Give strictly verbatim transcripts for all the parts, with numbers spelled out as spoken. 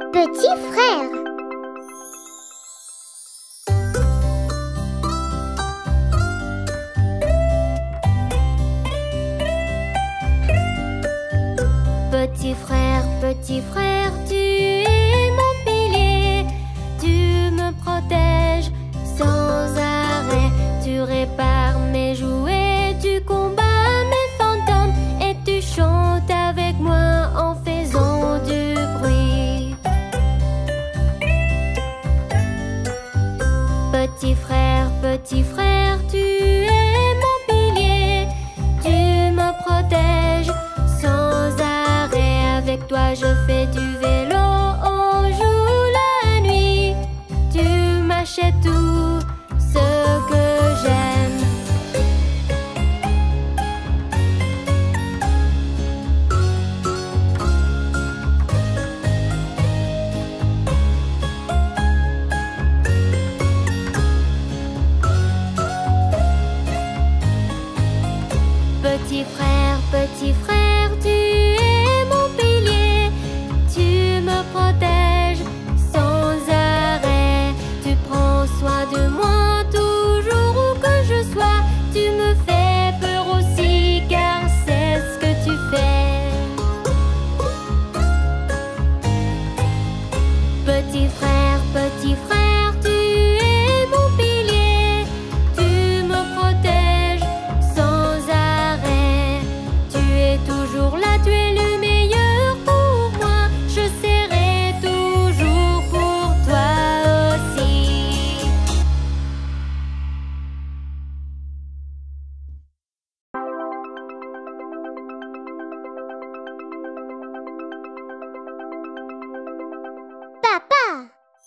Petit frère. Petit frère, petit frère, tu es mon pilier. Tu me protèges sans arrêt. Tu répares mes jouets, tu combats mes fantômes et tu chantes avec moi en faisant du bruit. Petit frère, petit frère, tu es mon pilier. Tu me protèges sans arrêt. Avec toi je fais du vélo, on joue la nuit. Tu m'achètes tout ce que j'aime. Petit frère, petit frère, tu es mon pilier. Tu me protèges sans arrêt. Tu prends soin de moi toujours où que je sois. Tu me fais peur aussi car c'est ce que tu fais. Petit frère, petit frère, tu es mon pilier. Tu me protèges sans arrêt. Tu es toujours là, tu es le meilleur pour moi. Je serai toujours pour toi aussi. Papa.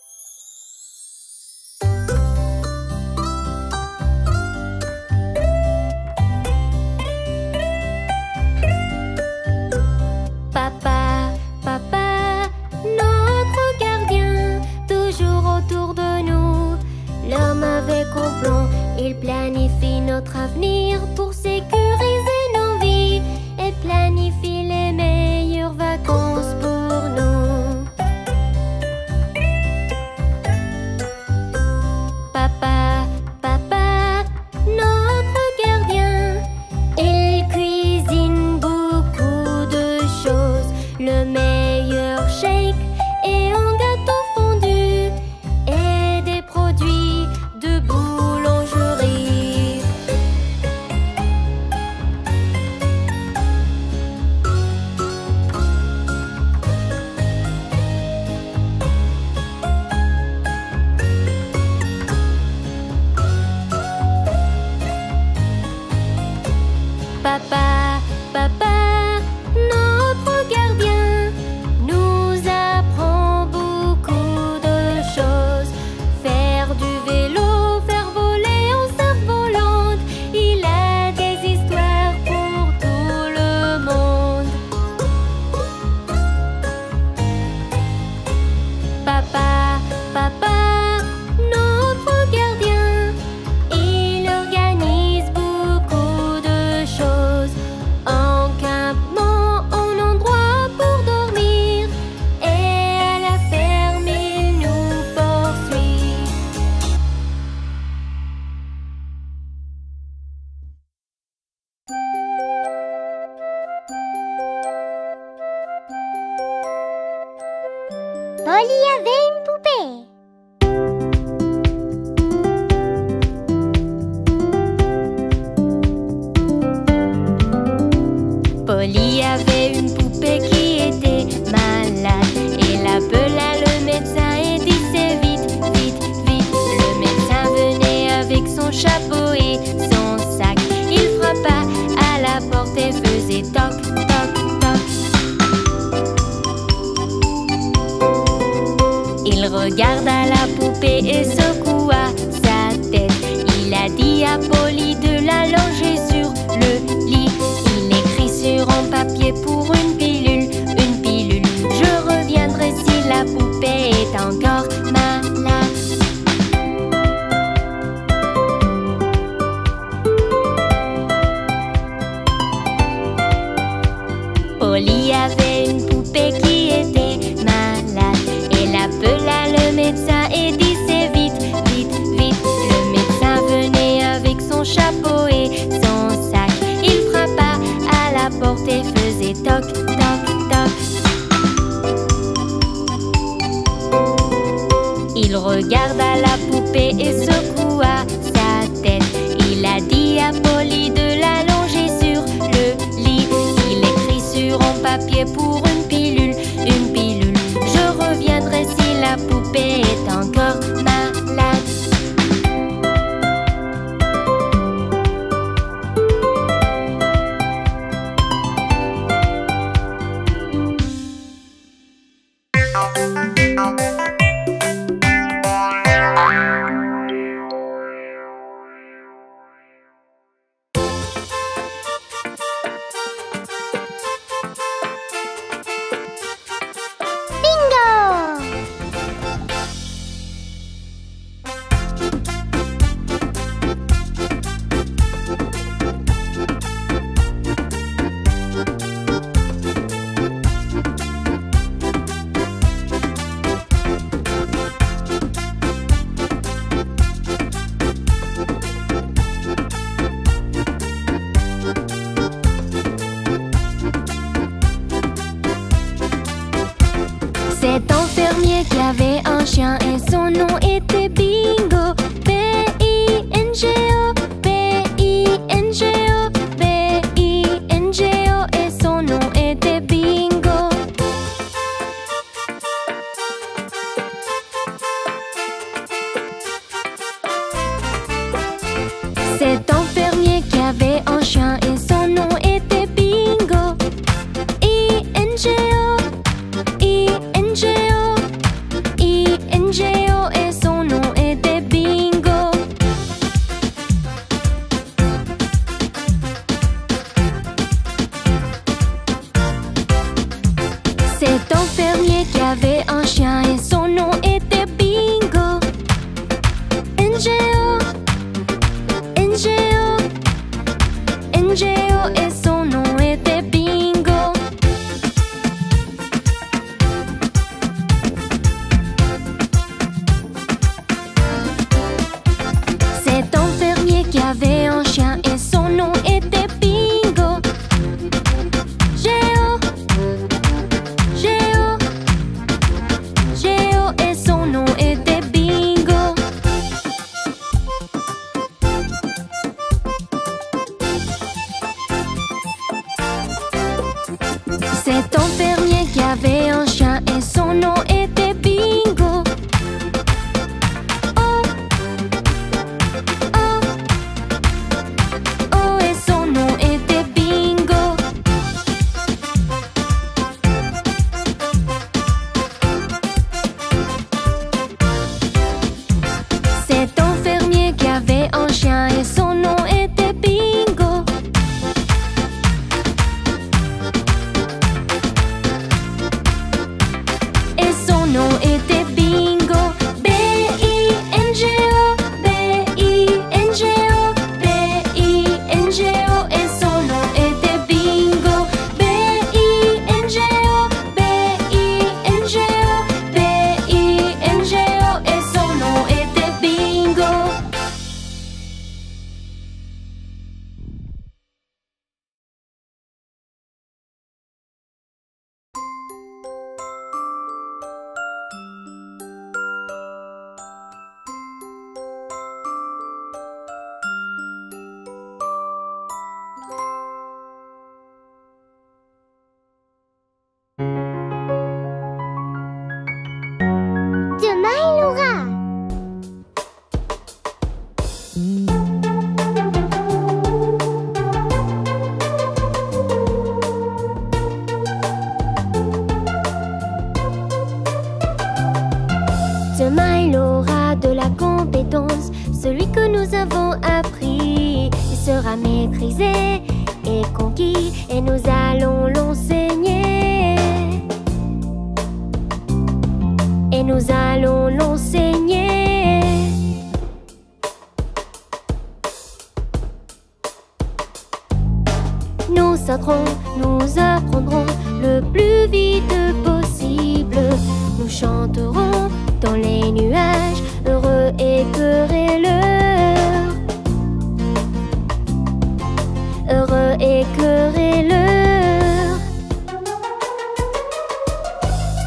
Papa, papa, notre gardien, toujours autour de nous. L'homme avec complot, il planifie notre avenir pour sécuriser nos vies et planifie les meilleures vacances pour nous. Papa, papa, notre gardien, il cuisine beaucoup de choses. Le meilleur shake et un gâteau fondu et des produits de boulangerie. Papa, papa, notre gardien nous apprend beaucoup de choses. Faire du vélo, faire voler en cerf-volante. Il a des histoires pour tout le monde. Papa, papa, notre gardien, il organise beaucoup de choses. En campement, en endroit pour dormir, et à la ferme, il nous poursuit. Polly avait une poupée. Polly avait une poupée qui était malade. Elle appela le médecin et disait vite, vite, vite. Le médecin venait avec son chapeau et son sac. Il frappa à la porte et faisait toc, toc, toc. Il regarda la poupée et secoua sa tête. Il a dit à Polly de la loger sur le lit. Il écrit sur un papier pour une pilule, une pilule. Je reviendrai si la poupée est encore malade. Polly avait une poupée qui était malade. appela le médecin et dit c'est vite, vite, vite. Le médecin venait avec son chapeau et son sac. Il frappa à la porte et faisait toc, toc, toc. Il regarda la poupée et secoua sa tête. Il a dit à Polly de l'allonger sur le lit. Il écrit sur un papier pour une pilule, une pilule. Je reviendrai si la poupée est encore malade. Cet enfermier qui avait un chien et son nom était Bingo. B I N G O, B I N G O, B I N G O et son nom était Bingo. Cet enfermier qui avait un chien et son nom était Bingo. I N G O, I N G O, I N G O et son nom était Bingo. Cet enfermier qui avait un chien et son nom était Bingo. N G O, N G O, N G O et son nom était Bingo. Cet enfermier qui avait un chien et son nom était Bingo. G O, G O, G O et son nom était Bingo. Cet enfermier qui avait un chien et son nom était Bingo. Oh, oh, oh et son nom était Bingo. Cet enfermier qui avait un chien et son nom était Bingo. Et son nom était Bingo. B I N G O, B I N G O, B I N G O et son nom était Bingo. B I N G O, B I N G O, B I N G O et son nom était Bingo. Demain il aura. Demain il aura de la compétence, celui que nous avons appris. Il sera maîtrisé et conquis et nous allons l'enseigner. Et nous allons l'enseigner. Nous sauterons, nous apprendrons le plus vite possible. Nous chanterons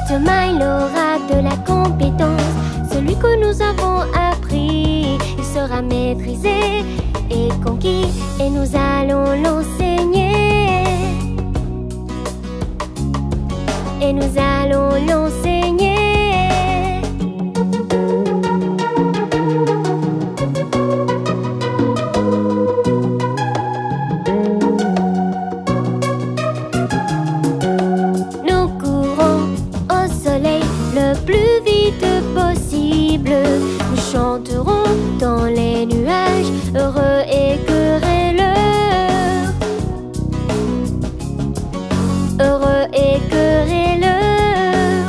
Demain il aura de la compétence, celui que nous avons appris. Il sera maîtrisé et conquis, et nous allons l'enseigner. Et nous allons l'enseigner. Nous courons au soleil le plus vite possible. Nous chanterons dans les nuages, heureux et querelleurs. Heureux et querelleurs.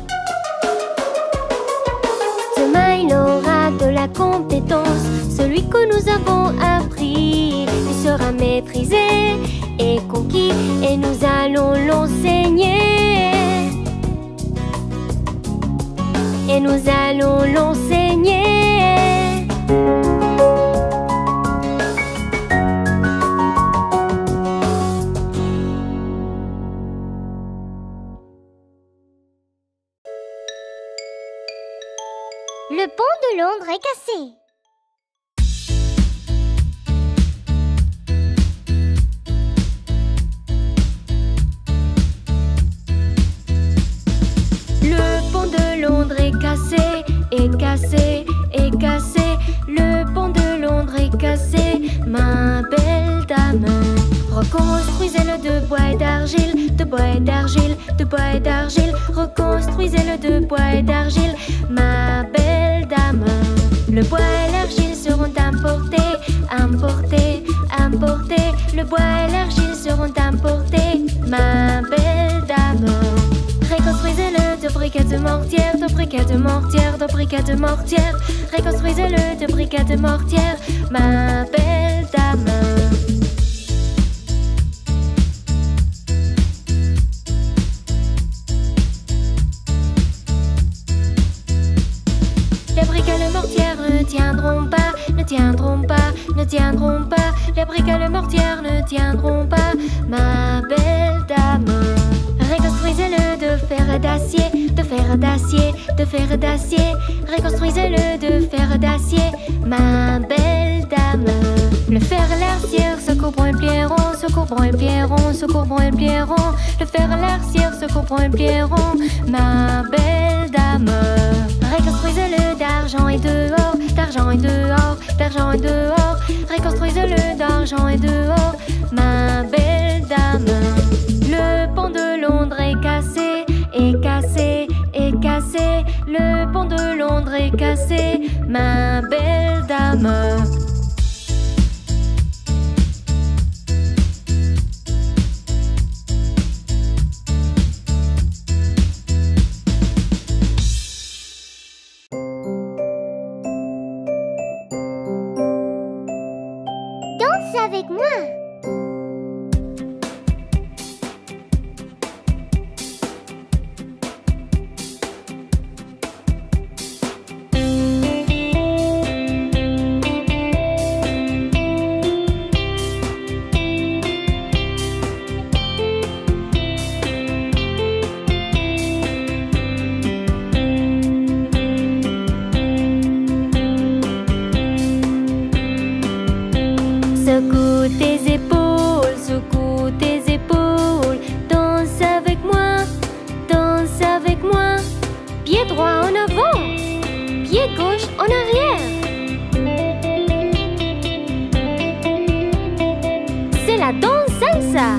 Demain il aura de la compétence, celui que nous avons appris. Il sera maîtrisé et conquis, et nous allons l'enseigner. Et nous allons l'enseigner. Le pont de Londres est cassé. Le pont de Londres est cassé, est cassé, est cassé. Le pont de Londres est cassé, ma belle dame. Reconstruisez-le de bois et d'argile, de bois et d'argile, de bois et d'argile. Reconstruisez-le de bois et d'argile, ma belle dame. Le bois et l'argile seront importés, importés, importés. Le bois et l'argile seront importés, ma belle dame. Reconstruisez-le de briquettes de mortière, de briquettes de mortière, de briquettes de mortière. Reconstruisez-le de briquettes de mortière, ma belle dame. Les briques et le mortière ne tiendront pas, ne tiendront pas, ne tiendront pas. Les briques et le mortière ne tiendront pas, ma belle dame. Reconstruisez-le de fer et d'acier, de fer et d'acier, de fer et d'acier. Reconstruisez-le de fer et d'acier, ma belle dame. Le fer et l'arcière se couvront et plieront, se couvront et plieront, se couvront et plieront. Le fer et l'arcière se couvront et plieront, ma belle dame. Reconstruisez-le d'argent et dehors, d'argent et dehors, d'argent et dehors. Reconstruisez-le d'argent et dehors, ma belle dame. Le pont de Londres est cassé, est cassé, est cassé. Le pont de Londres est cassé, ma belle dame. Danse avec moi. Secoue tes épaules, secoue tes épaules. Danse avec moi, danse avec moi. Pied droit en avant, pied gauche en arrière. C'est la danse salsa.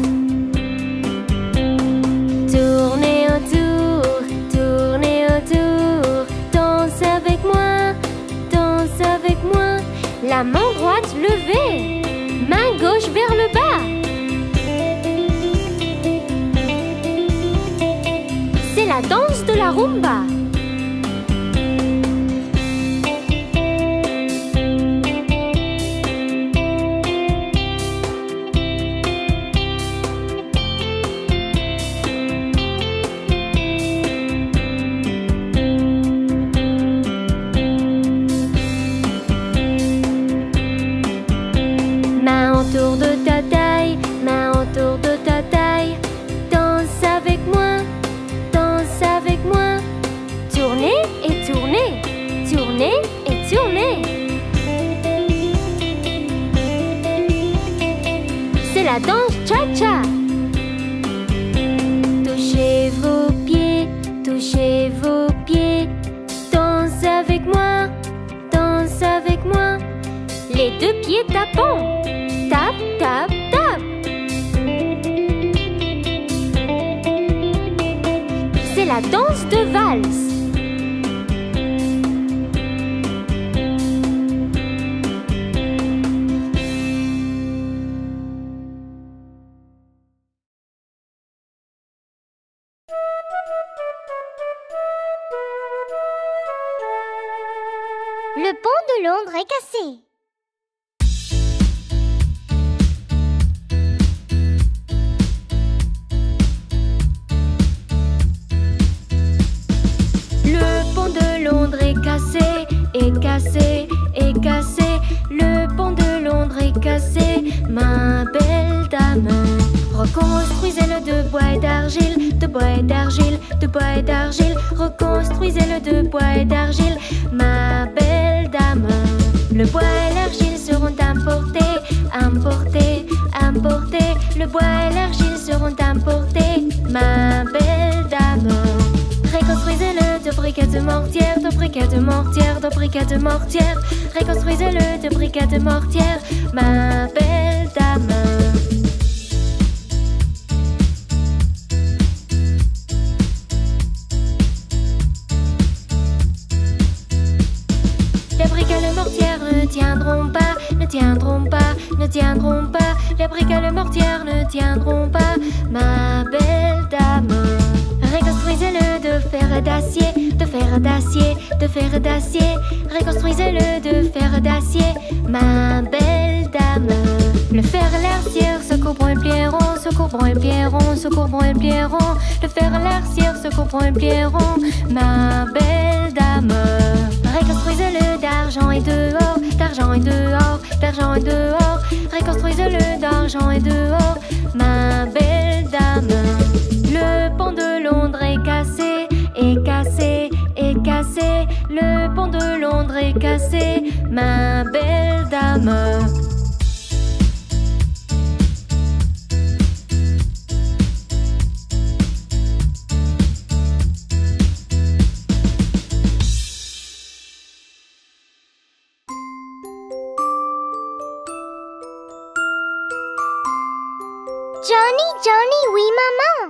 Tournez autour, tournez autour. Danse avec moi, danse avec moi. La main droite levée, main gauche vers le bas. C'est la danse de la rumba. Main autour de ta taille, main autour de ta taille. Danse avec moi, danse avec moi. deux pieds tapant. Tap, tap, tap. C'est la danse de valse. Le pont de Londres est cassé. Le pont de Londres est cassé, est cassé, est cassé. Le pont de Londres est cassé, ma belle dame. Reconstruisez-le de bois et d'argile, de bois et d'argile, de bois et d'argile. Reconstruisez-le de bois et d'argile, ma belle dame. Le bois et l'argile seront importés, importés, importés. Le bois et l'argile seront importés, ma belle dame. Reconstruisez-le de briquets de mortière, de briquets de mortière, de briquets de mortière. Reconstruisez-le de briquets de mortière, ma belle dame. Les briquets de mortière ne tiendront pas, ne tiendront pas, ne tiendront pas. Les briquets de mortière ne tiendront pas, ma belle dame. Reconstruisez-le de fer d'acier, de fer d'acier, de fer d'acier. Reconstruisez-le de fer d'acier, ma belle dame. Le fer et l'arcière se couvront et plieront, se couvront et plieront, se couvront et plieront. Le fer et l'arcière se couvront et plieront, ma belle dame. Reconstruisez-le d'argent et dehors, d'argent et dehors, d'argent et dehors. Reconstruisez-le d'argent et dehors, ma belle dame. Le pont de Londres est cassé, est cassé, est cassé. Le pont de Londres est cassé, ma belle dame. Johnny, Johnny, oui maman.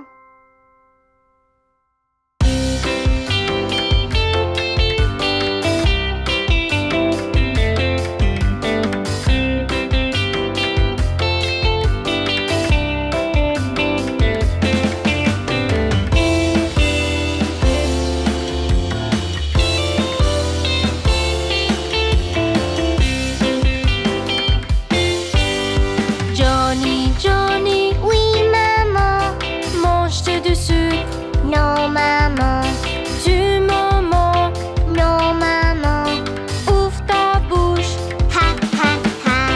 Johnny, Johnny, Oui maman. mange-tu du sucre? Non maman. Tu m'en manques. Non maman. Ouvre ta bouche. Ha ha ha.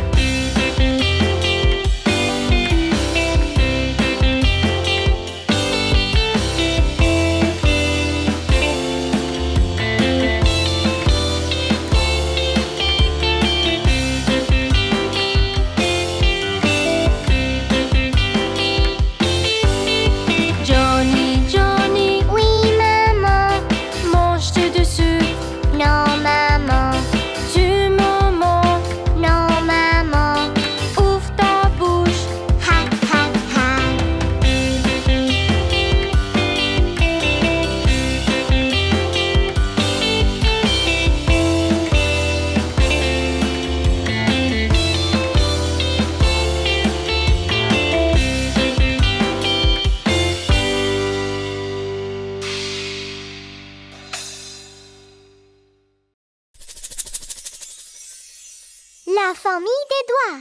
Johnny, Johnny, Oui maman. mange-tu du sucre? Non maman. Tu m'en manques. Non maman. Ouvre ta bouche. Ha ha ha. La famille des doigts.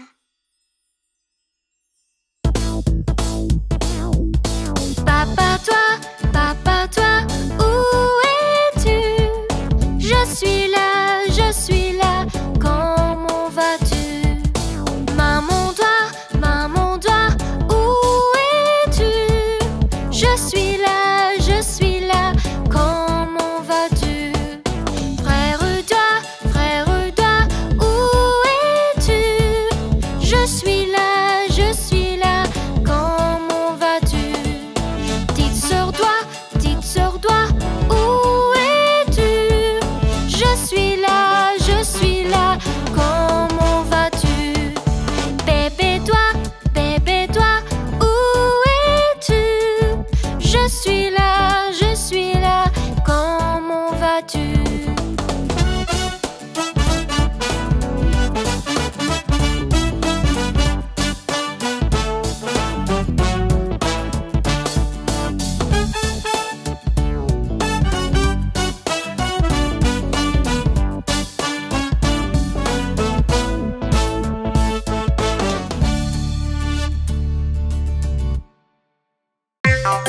Papa, toi, papa, toi, où es-tu? Je suis là, je suis là, comment vas-tu? Maman, toi, maman, toi, où es-tu? Je suis là, je suis là, comment vas-tu? Frère, toi, frère, toi, où es-tu?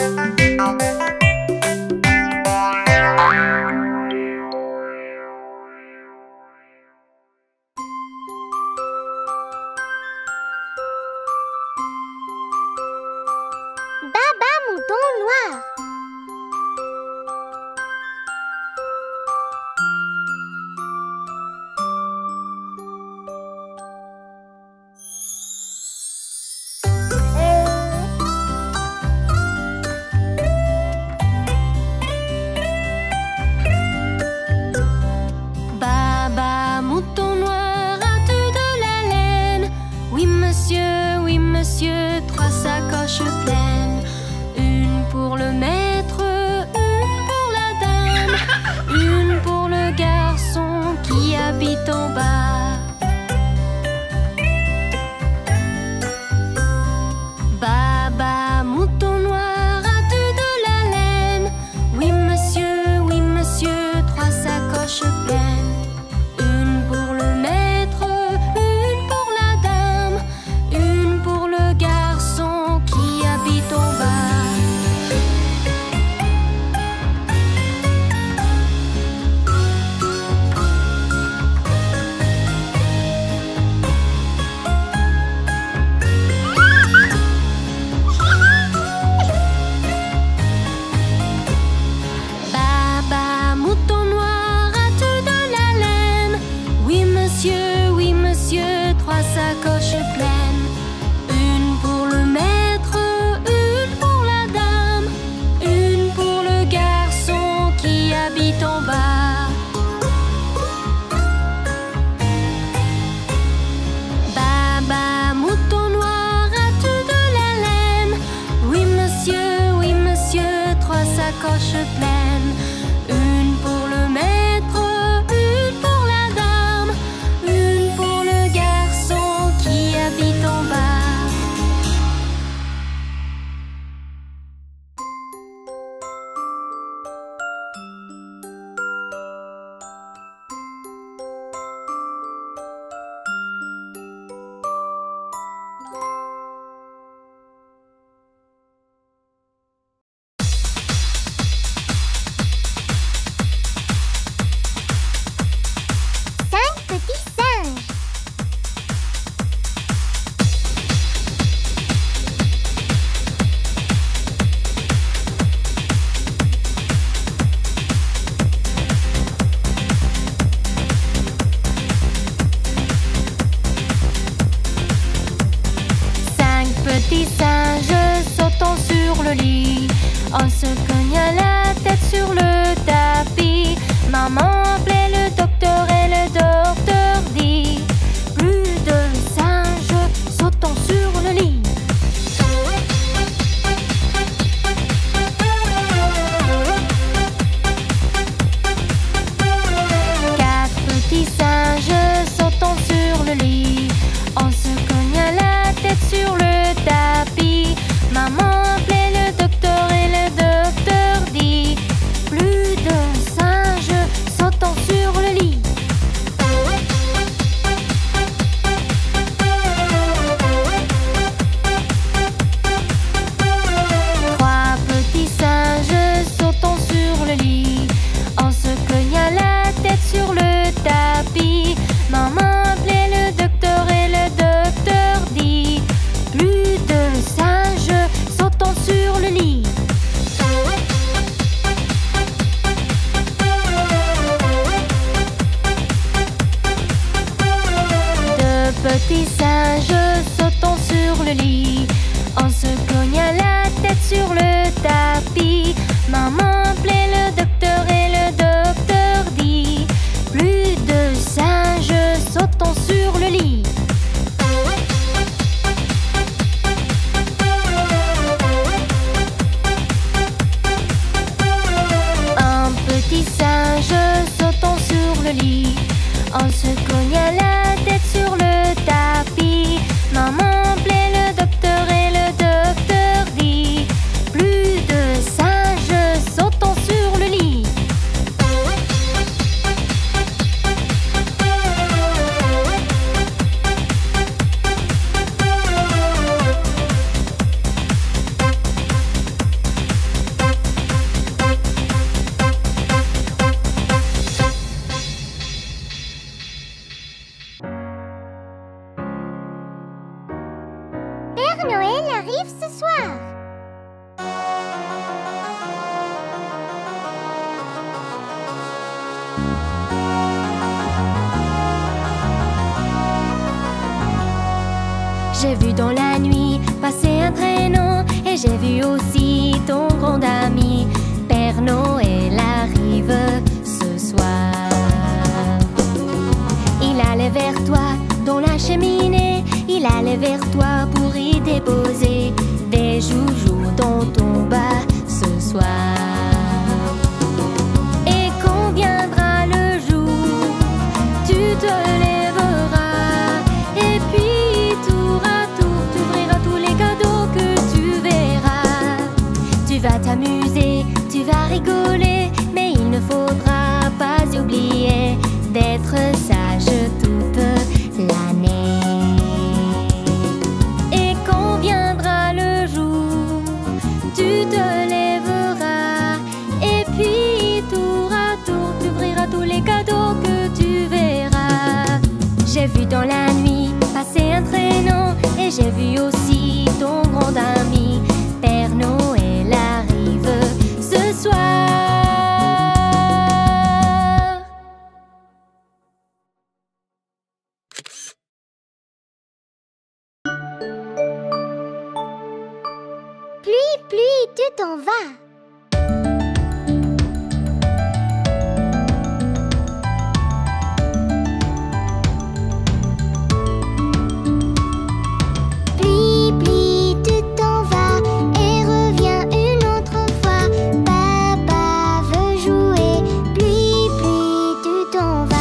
Baba mouton noir. Baba mouton noir, as-tu de la laine? Oui monsieur, oui monsieur, trois sacoches pleines. Une pour le maître, une pour la dame, une pour le garçon qui habite en bas. Baba mouton noir, as-tu de la laine? Oui monsieur, oui monsieur, trois sacoches pleines. Une pour le maître, une pour la dame, une pour le garçon qui habite en bas. Baba mouton noir, as-tu de la laine? Oui monsieur, oui monsieur, trois sacoches pleines. Une pour le maître, une pour la dame, une pour le garçon qui habite en bas. Baba mouton noir, as-tu de la laine? Oui monsieur, oui monsieur, trois sacoches pleines. Une pour le maître, une pour la dame, une pour le garçon qui habite en bas. Cinq petits singes. Cinq petits singes sautant sur le lit, en se cognant la tête sur le tapis. Maman appelait le docteur et le docteur dit: plus de singes sautant sur le lit. Quatre petits singes sautant sur le lit, en se cognant la tête sur le tapis. Maman appelait le docteur et le docteur dit: plus de singes sautant sur le lit. Trois petits singes sautant sur le lit, en se cognant la tête sur le tapis. Maman appelait le docteur et le docteur dit: plus de singes sautant sur le lit. Deux petits singes sautant sur le lit, en se cognant la tête sur le tapis. Maman appelait le docteur et le docteur dit: plus de singes sautant sur le lit. Un petit singe sautant sur le lit, en se cognant la tête sur le tapis. Maman appelait le docteur et le docteur dit: plus de singes sautant sur le lit. J'ai vu dans la nuit passer un traîneau et j'ai vu aussi ton grand ami. Père Noël arrive ce soir. Il allait vers toi dans la cheminée, il allait vers toi pour y déposer des joujoux dans ton bas ce soir. Et quand viendra le jour, tu te lèveras et puis tour à tour, tu ouvriras tous les cadeaux que tu verras. Tu vas t'amuser, tu vas rigoler, mais il ne faudra pas oublier d'être sage toute l'année. Et quand viendra le jour, tu te lèveras et puis tour à tour, tu ouvriras tous les cadeaux que tu verras. J'ai vu dans la nuit passer un traîneau et j'ai vu aussi ton grand ami. Père Noël arrive ce soir. Pluie, pluie, tu t'en vas. Pluie, pluie, tu t'en vas et reviens une autre fois. Papa veut jouer. Pluie, pluie, tu t'en vas.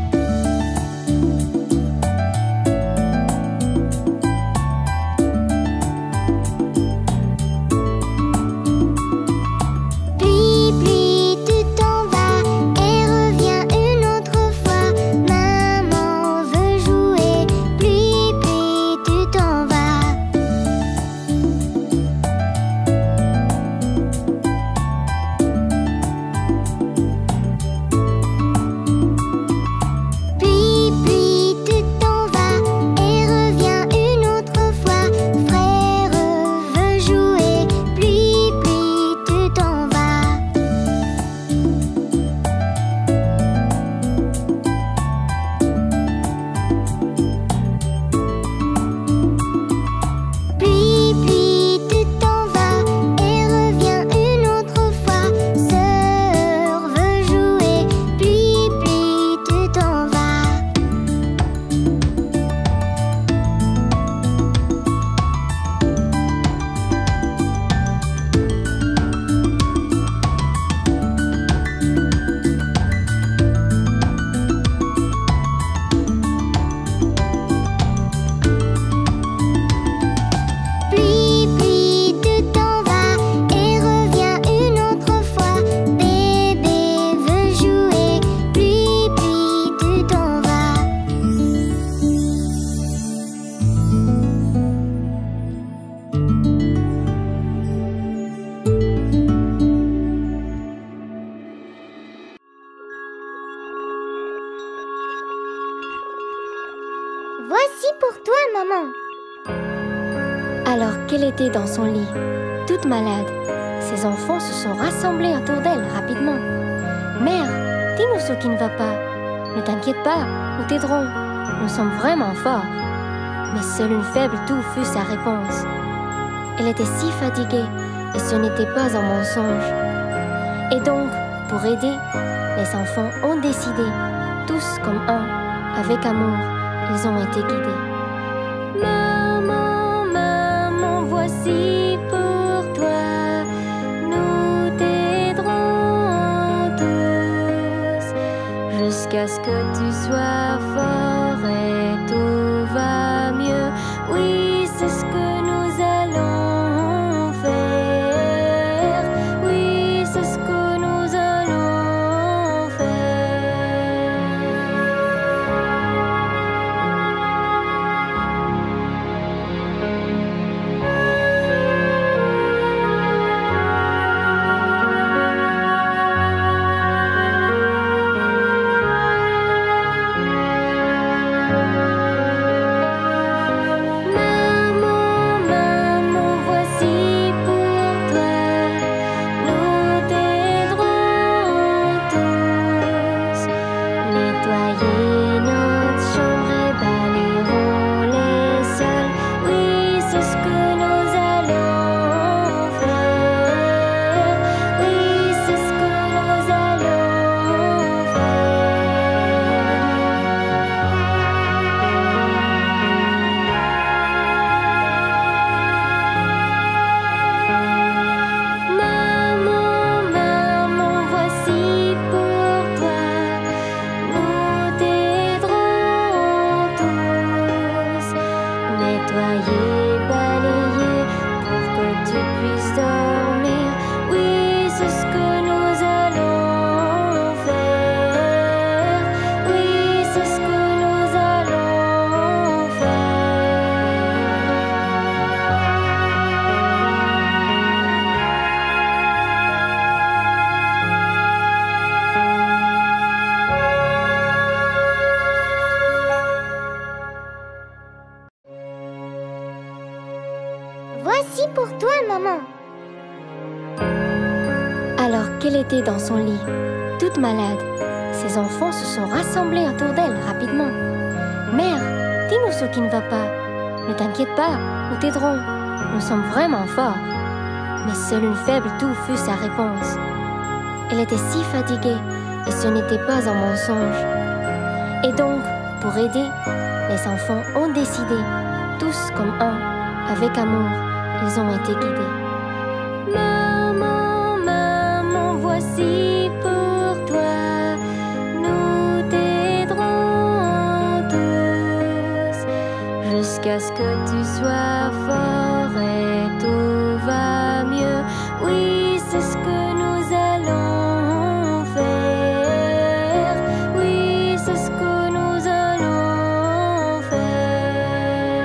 Pluie, pluie, tu t'en vas et reviens une autre fois. Maman veut jouer. Pluie, pluie, tu t'en vas. Pluie, pluie, tu t'en vas et reviens une autre fois. Frère veut jouer. Pluie, pluie, tu t'en vas. Pluie, pluie, tu t'en vas et reviens une autre fois. Sœur veut jouer. Pluie, pluie, tu t'en vas. Pluie, pluie, tu t'en vas et reviens une autre fois. Bébé veut jouer. Pluie, pluie, tu t'en vas. Voici pour toi, maman. Alors qu'elle était dans son lit, toute malade, ses enfants se sont rassemblés autour d'elle rapidement. Mère, dis-nous ce qui ne va pas. Ne t'inquiète pas, nous t'aiderons. Nous sommes vraiment forts. Mais seule une faible toux fut sa réponse. Elle était si fatiguée et ce n'était pas un mensonge. Et donc, pour aider, les enfants ont décidé, tous comme un, avec amour, ils ont été guidés. Maman, maman, voici pour toi. Nous t'aiderons tous jusqu'à ce que tu sois fort et tout va mieux. Oui, c'est ce que nous allons faire. Oui, c'est ce que nous allons faire. pour toi, maman. Alors qu'elle était dans son lit, toute malade, ses enfants se sont rassemblés autour d'elle rapidement. « Mère, dis-nous ce qui ne va pas. Ne t'inquiète pas, nous t'aiderons. Nous sommes vraiment forts. » Mais seule une faible toux fut sa réponse. Elle était si fatiguée et ce n'était pas un mensonge. Et donc, pour aider, les enfants ont décidé, tous comme un, avec amour, ils ont été guidés. Maman, maman, voici pour toi, nous t'aiderons tous, jusqu'à ce que tu sois fort et tout va mieux. Oui, c'est ce que nous allons faire. Oui, c'est ce que nous allons faire.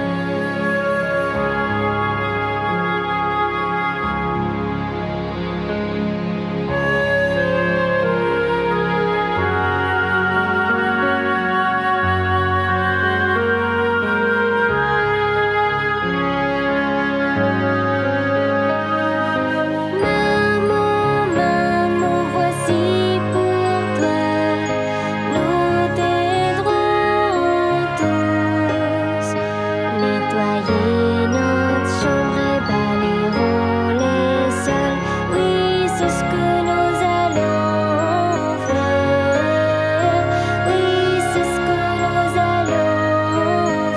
Maman, maman, voici pour toi, nous t'aiderons tous. Nettoyer notre chambre et balayerons les sols. Oui, c'est ce que nous allons faire. Oui, c'est ce que nous allons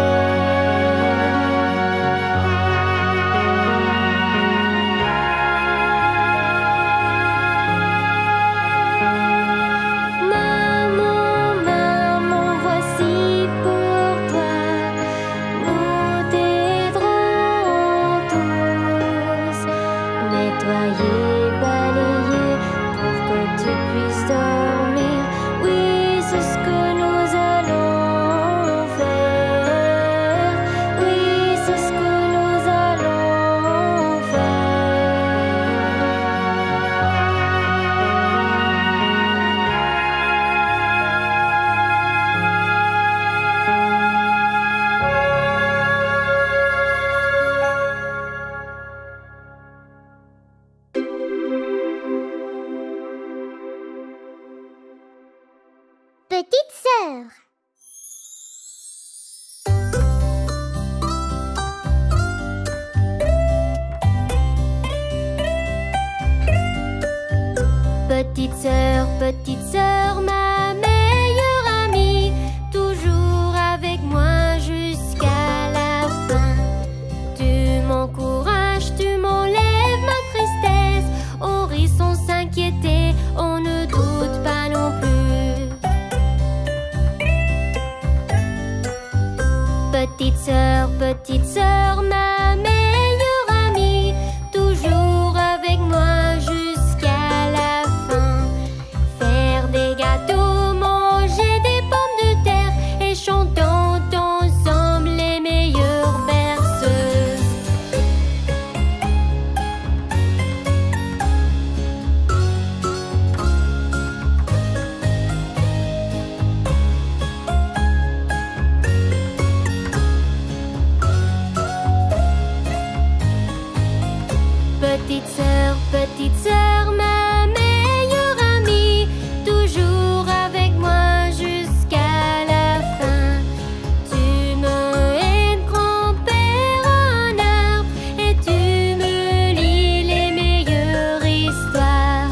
faire. Maman, maman, voici pour toi, nous t'aiderons tous. Nettoyer, balayer pour que tu puisses dormir. Oui, c'est ce que nous allons faire. Oui, c'est ce que nous allons faire. Petite sœur. Petite sœur, petite sœur, ma meilleure amie, toujours avec moi jusqu'à la fin. Tu m'encourages, tu m'enlèves ma tristesse, on rit sans s'inquiéter, on ne doute pas non plus. Petite sœur, petite sœur, ma meilleure amie, toujours avec moi jusqu'à la fin. Faire des gâteaux, manger des pommes de terre et chantons ensemble les meilleures berceuses. Petite sœur, petite sœur, ma meilleure amie, toujours avec moi jusqu'à la fin. Tu me aides, grand-père, un arbre, et tu me lis les meilleures histoires.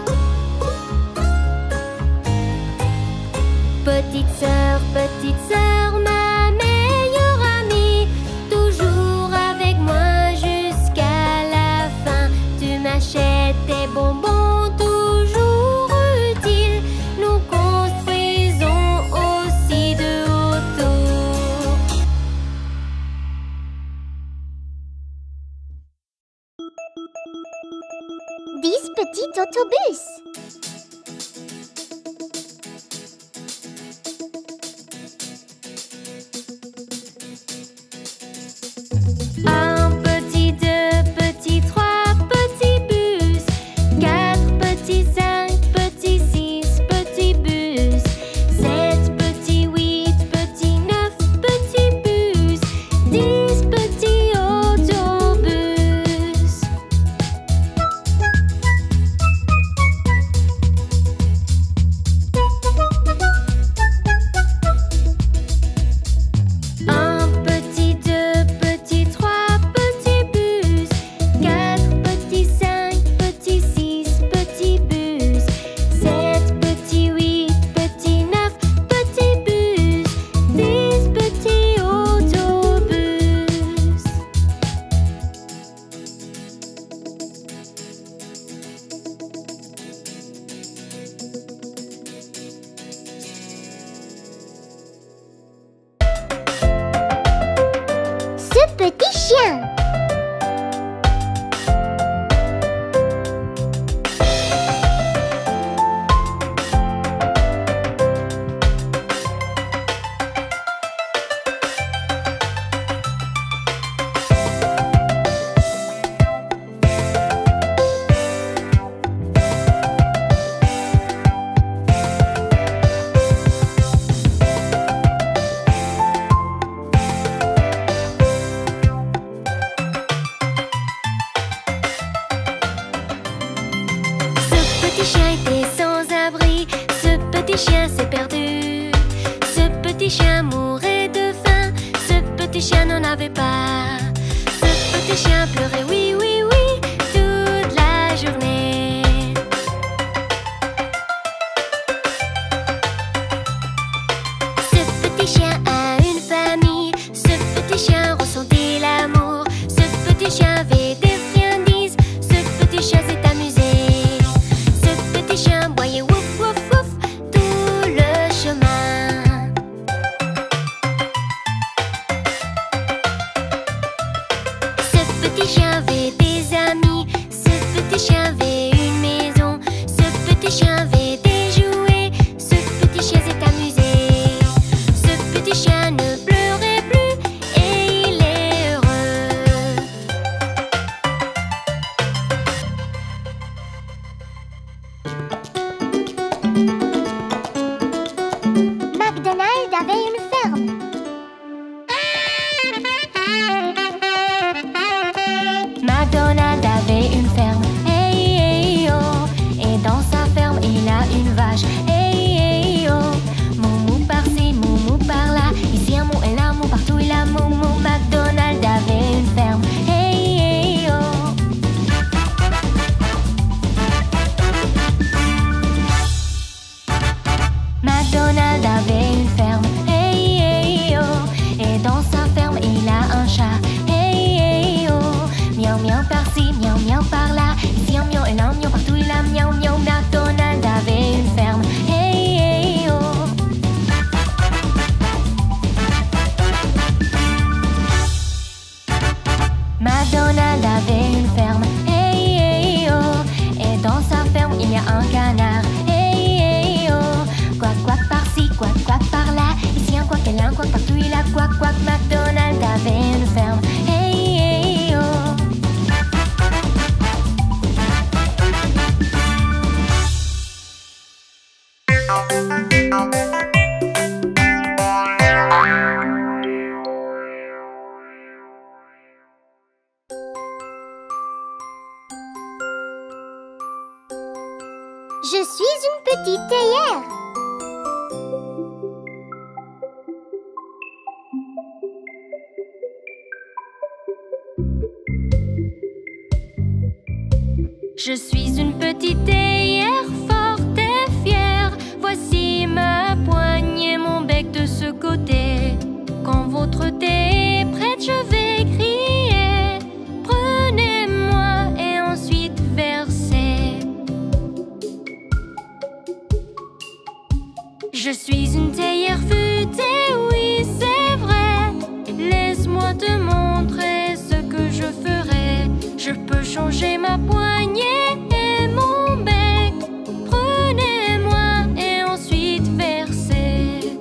Petite sœur, petite sœur, ma meilleure amie, toujours avec moi jusqu'à la fin. Tu m'achètes des bonbons toujours utiles, nous construisons aussi de autour. Dix petits autobus. Un petit, deux petits, trois petits bus, quatre petits, cinq petits, six petits bus, sept petits, huit petits, neuf petits bus, dix petits autobus. petit chien était sans abri, ce petit chien s'est perdu. Ce petit chien mourait de faim, ce petit chien n'en avait pas. Ce petit chien pleurait, oui, oui, oui, toute la journée. Ce petit chien a une famille, ce petit chien ressentait l'amour. Ce petit chien avait des friandises, ce petit chien s'est amusé. Ce petit chien boyait wouf, wouf, wouf tout le chemin. Ce petit chien avait des amis, ce petit chien avait une maison, ce petit chien avait des jouets, ce petit chien s'est amusé. Ce petit chien ne pleurait plus et il est heureux. McDonald avait une ferme. McDonald avait une ferme, hey, hey, oh. Et dans sa ferme il a une vache, hey, hey, oh. Moumou par-ci, moumou par-là, ici un mot et là, mou partout il a moumou. McDonald avait une ferme, hey, hey, oh. McDonald avait une ferme, hey, hey, oh. Et dans sa ferme il a un chat, hey, hey, oh. Miaou miaou par-ci, miaou miaou par-là, ici un miaou et là un miaou partout il a miaou miaou. McDonald avait une ferme, hey, hey, oh. McDonald avait une ferme, hey, hey, oh. Et dans sa ferme il y a un canard, hey, hey, oh. Quack quack par-ci, quack quack par-là, ici un quack et là un quack partout il a quack quack. McDonald avait une ferme, hey, hey, oh. Je suis une petite théière. Je suis une petite théière forte et fière. Voici ma poignée, mon bec de ce côté. Quand votre thé est prête, je vais crier. Prenez-moi et ensuite versez. Je suis une théière futée, oui c'est vrai. Laisse-moi te montrer ce que je ferai. Je peux changer ma poignée et mon bec. Prenez-moi et ensuite versez.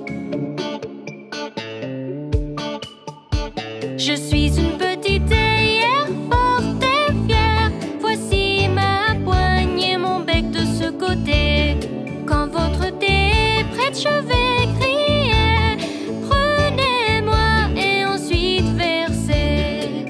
Je suis une petite théière forte et fière. Voici ma poignée, mon bec de ce côté. Quand votre thé est prête, je vais crier. Prenez-moi et ensuite versez.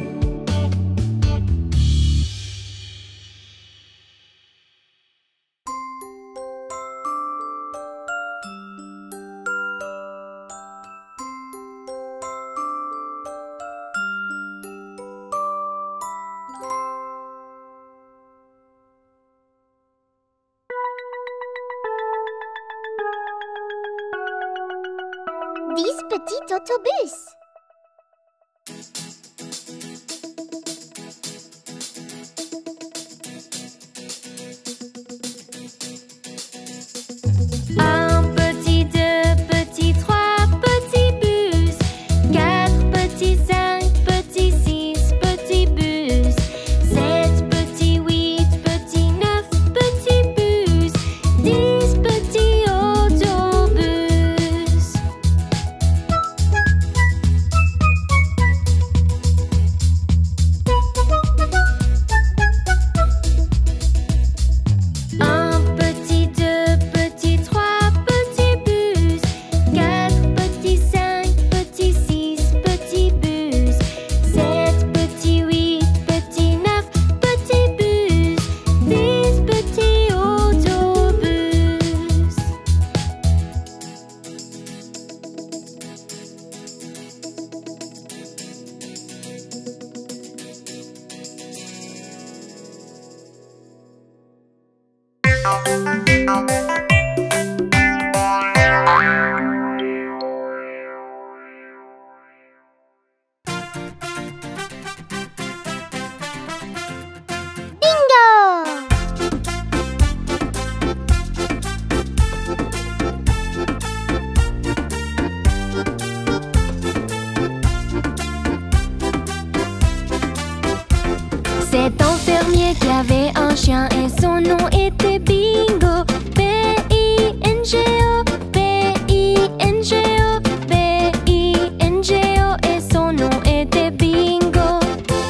Dix petits autobus. Un petit, deux petits, trois petits bus. Quatre petits, cinq petits, six petits bus. Sept petits, huit petits, neuf petits bus. Dix petits autobus. C'est un fermier qui avait un chien et son nom était Bingo. B I N G O, B I N G O, B I N G O et son nom était Bingo.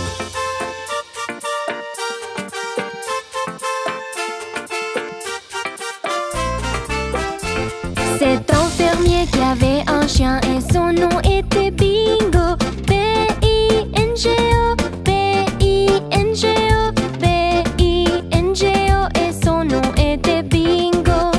C'est un fermier qui avait un chien et son nom était Bingo. B I N G O, B I N G O, B I N G O et son nom était Bingo.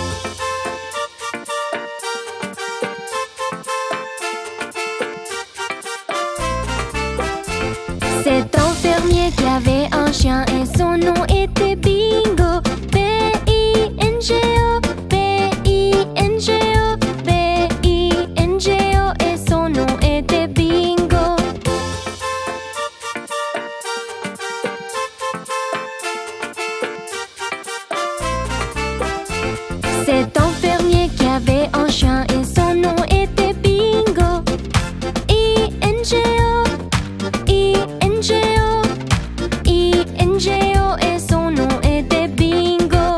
C'est un fermier qui avait un chien et son nom était Bingo. B I N G O, B I N G O, B I N G O et son nom était Bingo. C'est un fermier qui avait un chien et son nom était Bingo. I N G O, I N G O, I N G O et son nom était Bingo.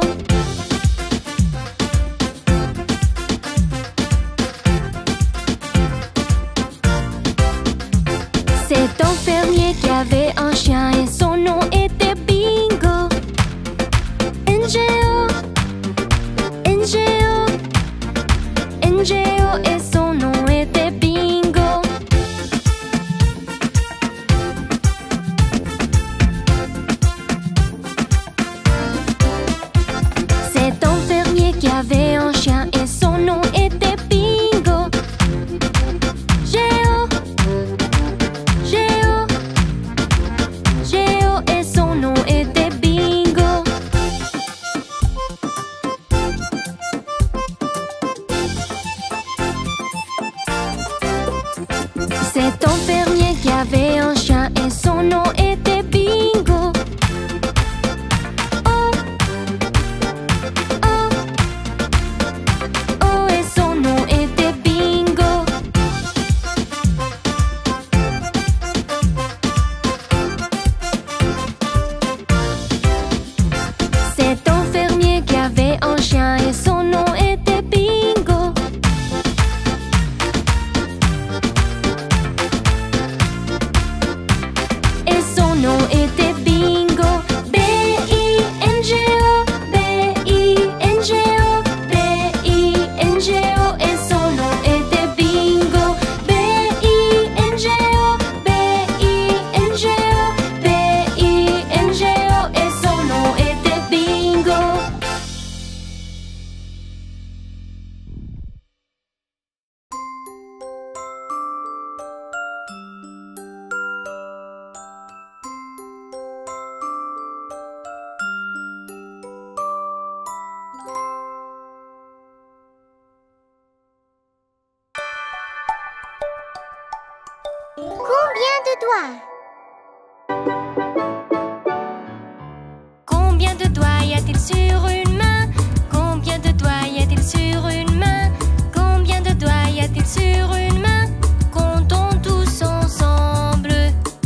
C'est un fermier qui avait un chien et son nom était Bingo. N G O, N G O, N G O et son nom était Bingo. C'est un fermier qui avait un chien et son nom était Bingo. G O, G O, G O et son nom était Bingo. C'est un fermier qui avait un chien et son nom était Bingo. Oh, oh, oh et son nom était Bingo. C'est un fermier qui avait un chien et son nom était Bingo. Et son nom était Bingo. B I N G O, B I N G O, B I N G O et son nom était Bingo. B I N G O, B I N G O, B I N G O et son nom était Bingo. Combien de doigts? Combien de doigts y a-t-il sur une main? Combien de doigts y a-t-il sur une main? Combien de doigts y a-t-il sur une main? Comptons tous ensemble.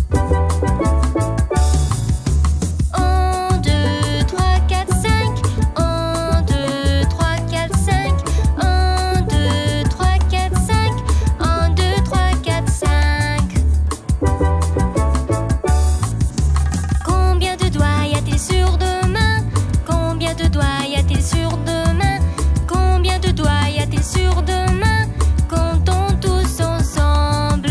Un, deux, trois, quatre, cinq. Un, deux, trois, quatre, cinq. Un, deux, trois, quatre, cinq. Un, deux, trois, quatre, cinq. Combien de doigts y a-t-il sur deux mains? Combien de doigts y a-t-il sur deux mains? Combien de doigts y a-t-il sur deux mains? Comptons tous ensemble.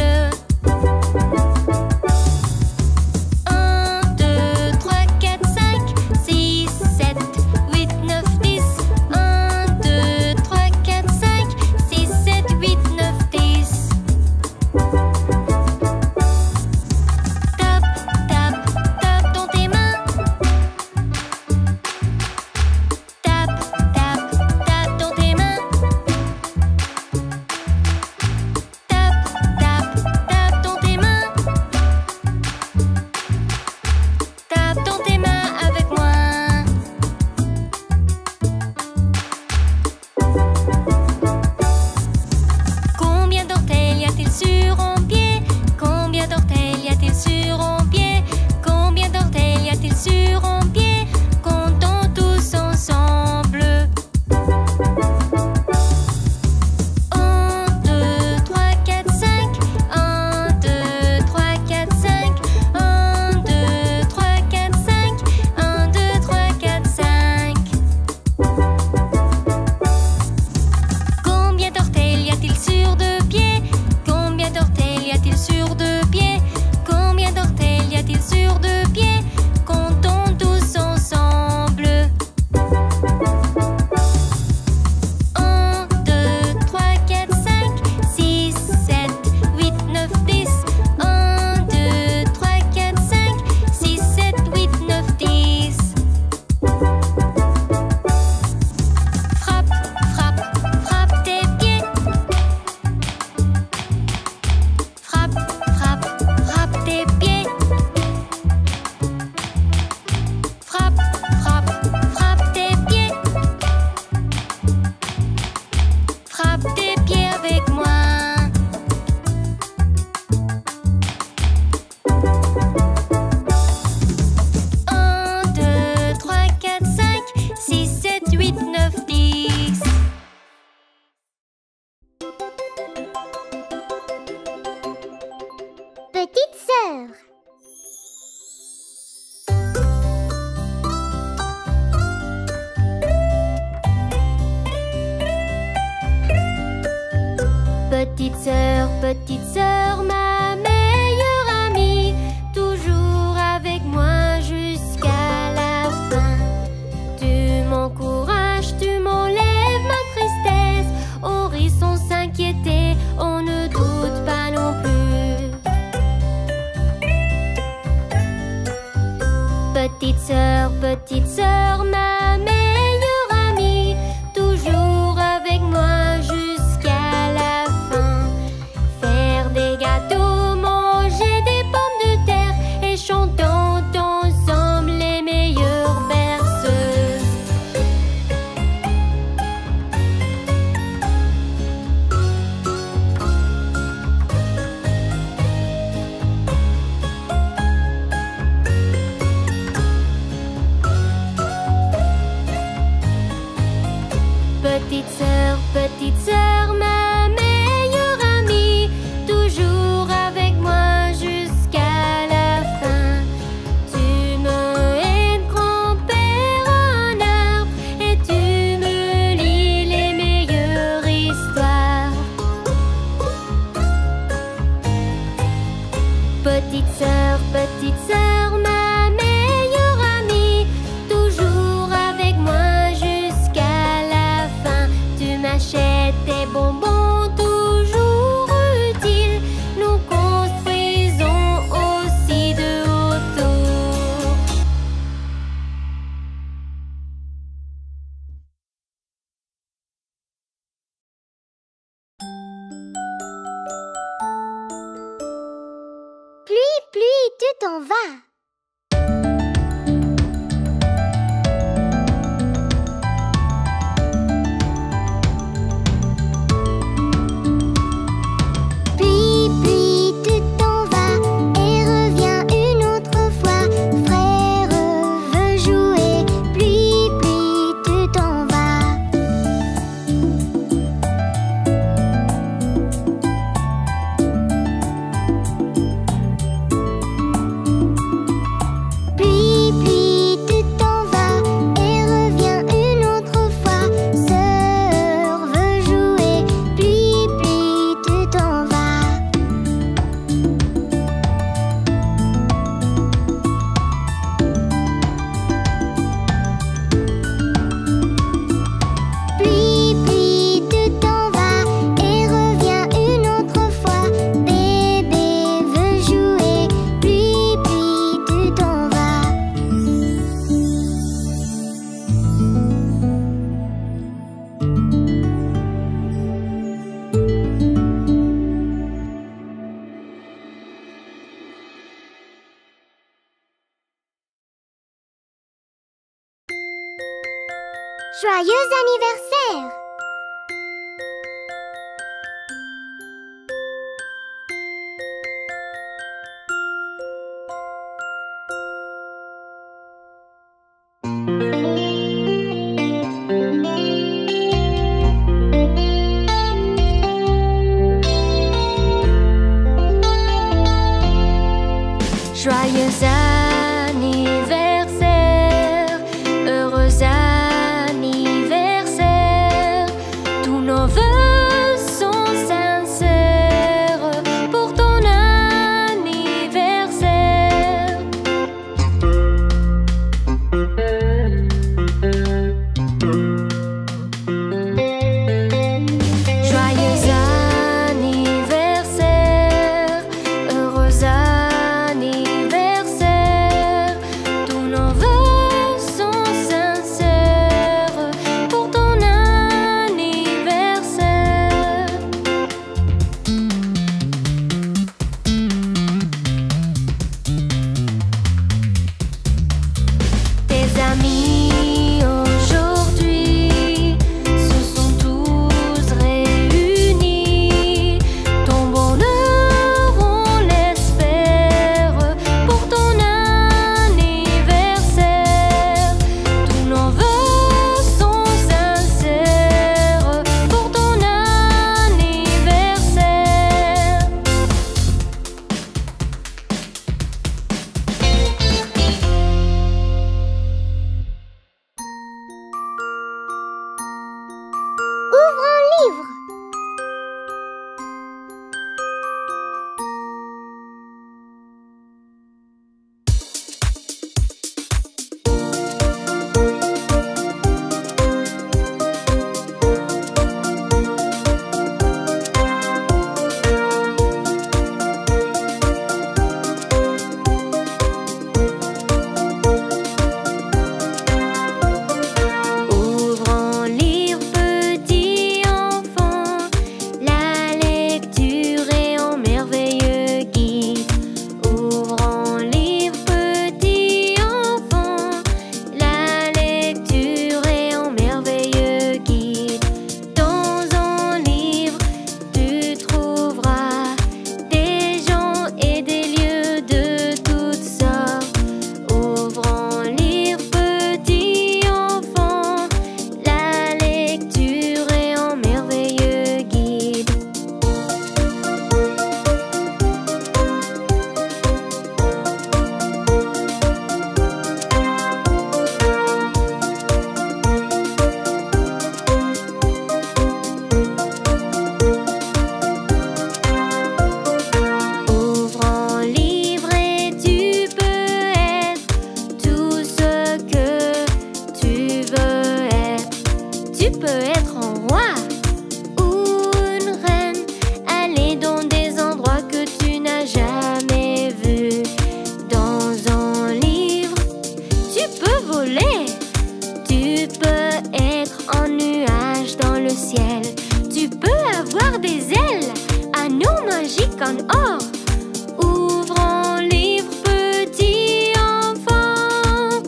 Un, deux, trois, quatre, cinq, six, sept, huit, neuf, dix. Un, deux, trois, quatre, cinq, six, sept, huit, neuf, dix. Tape, tape, tape dans tes mains. Petite sœur, petite sœur, ma meilleure amie, toujours avec moi jusqu'à la fin. Tu m'encourages, tu m'enlèves ma tristesse. On rit sans s'inquiéter, on ne doute pas non plus. Petite sœur, petite sœur, ma meilleure amie, toujours avec moi jusqu'à la fin. Faire des gâteaux, manger des pommes de terre et chantons ensemble les meilleures berceuses. Petite sœur, petite sœur, ma meilleure amie, toujours avec moi jusqu'à la fin. Tu me aides, grand-père, un arbre, et tu me lis les meilleures histoires. Petite sœur, petite sœur, ma meilleure amie, toujours avec moi jusqu'à la fin. Tu m'achètes des bonbons toujours utiles. Nous construisons aussi de hauts tours. Pluie, pluie, tu t'en vas. Pluie, pluie, tu t'en vas et reviens une autre fois. Frère veut jouer. Pluie, pluie, tu t'en vas. Pluie, pluie, tu t'en vas et reviens une autre fois. Sœur veut jouer. Pluie, pluie, tu t'en vas. Pluie, pluie, tu t'en vas et reviens une autre fois. Bébé veut jouer. Pluie, pluie, tu t'en vas. Joyeux anniversaire! Joyeux anniversaire, heureux anniversaire, sonne or. Ouvrons livre, petit enfant.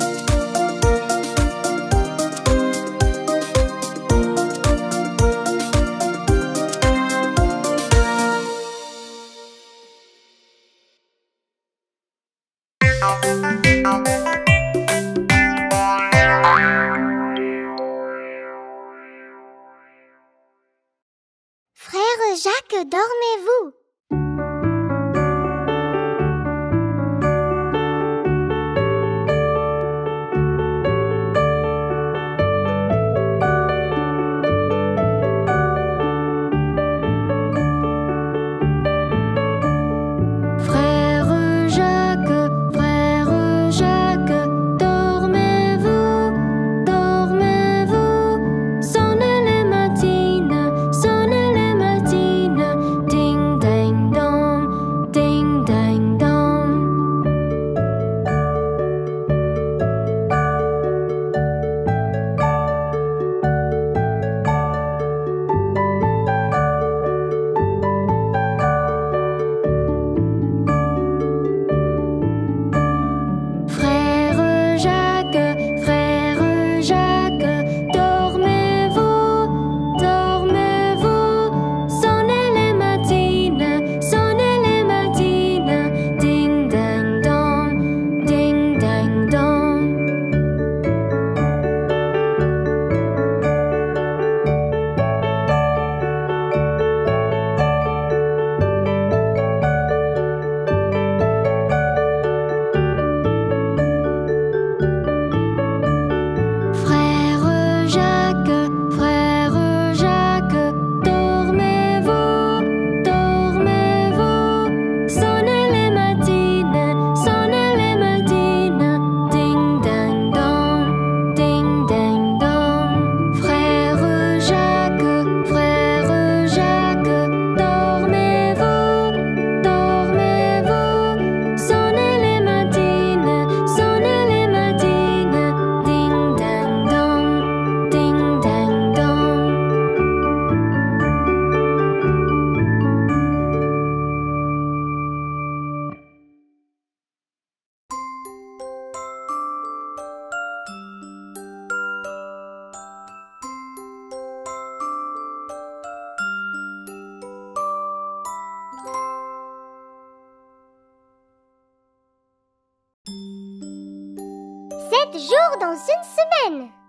Frère Jacques, dormez-vous? Frère Jacques, frère Jacques, dormez-vous, dormez-vous? Sonnez les matines, sonnez les matines, ding ding dong, ding ding dong. Frère Jacques, frère Jacques, dormez-vous, dormez-vous? Sonnez les matines, sonnez les matines, ding ding dong, ding ding dong. Frère Jacques, frère Jacques, dormez-vous, dormez-vous? Sonnez les matines, sonnez les matines, ding ding dong, ding ding dong. Frère Jacques, frère Jacques, dormez-vous, dormez-vous? Sonnez les matines, sonnez les matines, ding ding dong, ding ding dong. Sept jours dans une semaine.